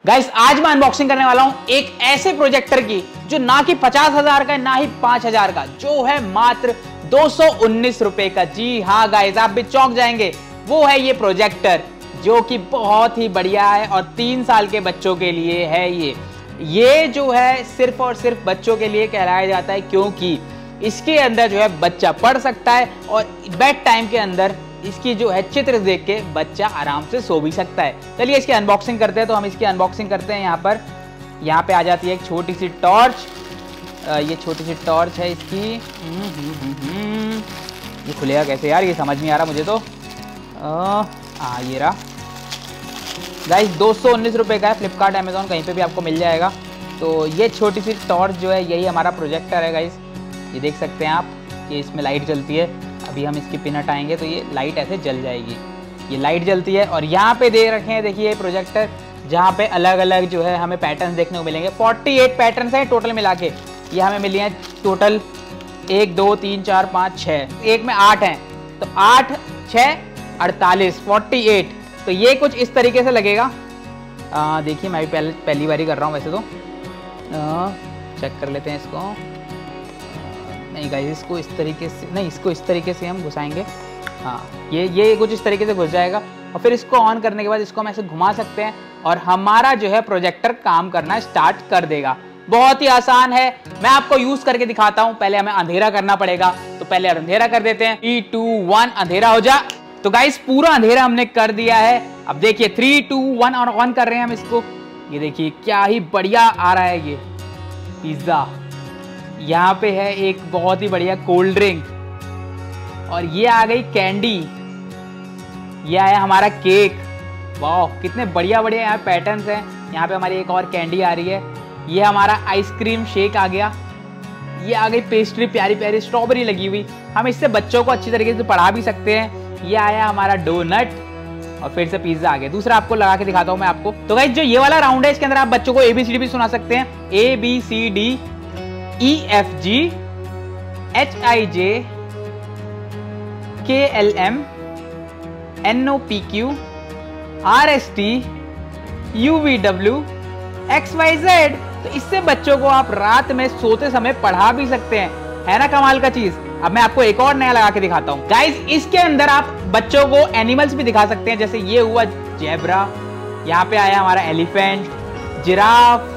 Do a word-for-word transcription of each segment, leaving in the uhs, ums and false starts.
Guys आज मैं unboxing करने वाला हूं एक ऐसे प्रोजेक्टर की जो ना कि पचास हजार का ना ही पांच हजार का, जो है मात्र दो सौ उन्नीस रुपए का। जी हाँ गाइस, आप भी चौंक जाएंगे। वो है ये प्रोजेक्टर जो कि बहुत ही बढ़िया है और तीन साल के बच्चों के लिए है। ये ये जो है सिर्फ और सिर्फ बच्चों के लिए कहलाया जाता है, क्योंकि इसके अंदर जो है बच्चा पढ़ सकता है और बेड टाइम के अंदर इसकी जो है चित्र देख के बच्चा आराम से सो भी सकता है। चलिए इसकी अनबॉक्सिंग करते हैं। तो हम इसकी अनबॉक्सिंग करते हैं। यहाँ पर यहाँ पे आ जाती है एक छोटी सी टॉर्च। ये छोटी सी टॉर्च है इसकी। ये खुलेगा कैसे यार, ये समझ नहीं आ रहा मुझे तो। हाँ ये रहा गाइस, दो सौ उन्नीस रुपये का है। फ्लिपकार्ट अमेजोन कहीं पे भी आपको मिल जाएगा। तो ये छोटी सी टॉर्च जो है यही हमारा प्रोजेक्टर है गाइस। ये देख सकते हैं आप कि इसमें लाइट जलती है। अभी हम इसकी पिन हटाएंगे तो ये लाइट ऐसे जल जाएगी। ये लाइट जलती है और यहाँ पे दे रखे हैं देखिए प्रोजेक्टर, जहाँ पे अलग अलग जो है हमें पैटर्न्स देखने को मिलेंगे। अड़तालीस पैटर्न्स हैं टोटल मिला के। ये हमें मिली हैं टोटल एक दो तीन चार पाँच छः, एक में आठ हैं तो आठ छः अड़तालीस फोर्टी एट। तो ये कुछ इस तरीके से लगेगा। देखिए मैं भी पहले पहली बार ही कर रहा हूँ वैसे तो। आ, चेक कर लेते हैं इसको। नहीं गाइस, इसको इस तरीके से नहीं, इसको इस तरीके से हम घुसाएंगे। हाँ ये ये कुछ इस तरीके से घुस जाएगा और फिर इसको ऑन करने के बाद इसको हम ऐसे घुमा सकते हैं और हमारा जो है प्रोजेक्टर काम करना स्टार्ट कर देगा। बहुत ही आसान है, मैं आपको यूज करके दिखाता हूँ। पहले हमें अंधेरा करना पड़ेगा, तो पहले अंधेरा कर देते हैं। थ्री टू वन अंधेरा हो जा। तो गाइस पूरा अंधेरा हमने कर दिया है। अब देखिए थ्री टू वन और ऑन कर रहे हैं हम इसको। ये देखिए क्या ही बढ़िया आ रहा है ये पिज्जा। यहाँ पे है एक बहुत ही बढ़िया कोल्ड ड्रिंक और ये आ गई कैंडी। ये आया हमारा केक। वाह कितने बढ़िया बढ़िया यहाँ पैटर्न्स हैं। यहाँ पे हमारी एक और कैंडी आ रही है। ये हमारा आइसक्रीम शेक आ गया। ये आ गई पेस्ट्री प्यारी प्यारी स्ट्रॉबेरी लगी हुई। हम इससे बच्चों को अच्छी तरीके से पढ़ा भी सकते हैं। ये आया हमारा डोनट और फिर से पिज्जा आ गया। दूसरा आपको लगा के दिखाता हूँ मैं आपको। तो गाइस जो ये वाला राउंड है इसके अंदर आप बच्चों को एबीसीडी भी सुना सकते हैं। A B C D E F G H I J K L M N O P Q R S T U V W X Y Z. तो इससे बच्चों को आप रात में सोते समय पढ़ा भी सकते हैं। है ना कमाल का चीज। अब मैं आपको एक और नया लगा के दिखाता हूं गाइस। इसके अंदर आप बच्चों को एनिमल्स भी दिखा सकते हैं। जैसे ये हुआ जेब्रा, यहाँ पे आया हमारा एलिफेंट, जिराफ,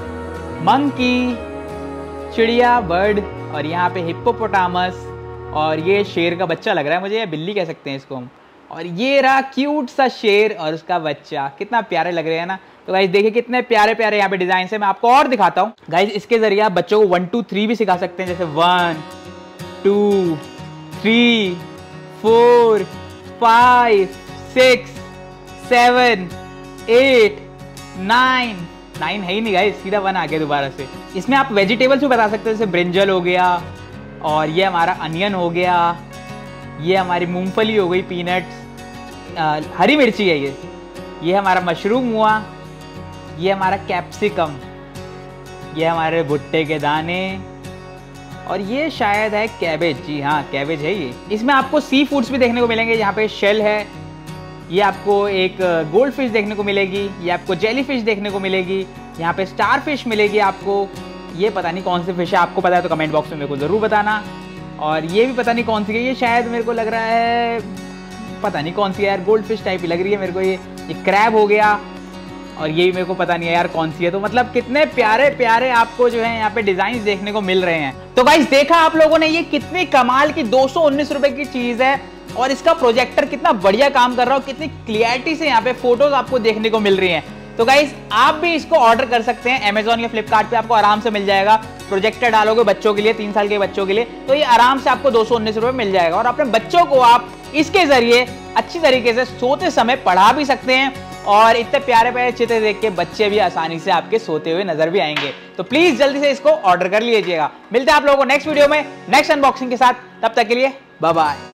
मंकी, चिड़िया बर्ड, और यहाँ पे हिप्पोपोटामस, और ये शेर का बच्चा लग रहा है मुझे, या बिल्ली कह सकते हैं इसको हम। और ये रहा क्यूट सा शेर और उसका बच्चा। कितना प्यारे लग रहे हैं ना। तो गाइस देखिए कितने प्यारे प्यारे यहाँ पे डिजाइन है। मैं आपको और दिखाता हूँ गाइस। इसके जरिए आप बच्चों को वन टू थ्री भी सिखा सकते हैं। जैसे one two three four five six seven eight nine nine है ही नहीं गाइस, सीधा वन आ गया दोबारा से। इसमें आप वेजिटेबल्स भी बता सकते हैं। जैसे ब्रिंजल हो गया, और ये हमारा अनियन हो गया, ये हमारी मूंगफली हो गई, पीनट्स, हरी मिर्ची है ये ये हमारा मशरूम हुआ, ये हमारा कैप्सिकम, ये हमारे भुट्टे के दाने, और ये शायद है कैबेज। जी हाँ कैबेज है ये। इसमें आपको सी फूड्स भी देखने को मिलेंगे। यहाँ पे शेल है, ये आपको एक गोल्ड फिश देखने को मिलेगी, ये आपको जेली फिश देखने को मिलेगी, यहाँ पे स्टार फिश मिलेगी आपको। ये पता नहीं कौन सी फिश है, आपको पता है तो कमेंट बॉक्स में मेरे को ज़रूर बताना। और ये भी पता नहीं कौन सी है, ये शायद मेरे को लग रहा है पता नहीं कौन सी है यार, गोल्ड फिश टाइप ही लग रही है मेरे को। ये ये क्रैब हो गया, और ये भी मेरे को पता नहीं है यार कौन सी है। तो मतलब कितने प्यारे प्यारे आपको जो है यहाँ पे डिजाइन देखने को मिल रहे हैं। तो गाइस देखा आप लोगों ने ये कितनी कमाल की दो सौ उन्नीस रुपए की चीज है, और इसका प्रोजेक्टर कितना बढ़िया काम कर रहा है, कितनी क्लियरिटी से यहाँ पे फोटोज आपको देखने को मिल रही हैं। तो गाइस आप भी इसको ऑर्डर कर सकते हैं अमेजोन या फ्लिपकार्ट पे, आपको आराम से मिल जाएगा। प्रोजेक्टर डालोगे बच्चों के लिए, तीन साल के बच्चों के लिए, तो ये आराम से आपको दो सौ उन्नीस रुपए मिल जाएगा। और अपने बच्चों को आप इसके जरिए अच्छी तरीके से सोते समय पढ़ा भी सकते हैं, और इतने प्यारे प्यारे चित्र देख के बच्चे भी आसानी से आपके सोते हुए नजर भी आएंगे। तो प्लीज जल्दी से इसको ऑर्डर कर लीजिएगा। मिलते हैं आप लोगों को नेक्स्ट वीडियो में नेक्स्ट अनबॉक्सिंग के साथ। तब तक के लिए बाय बाय।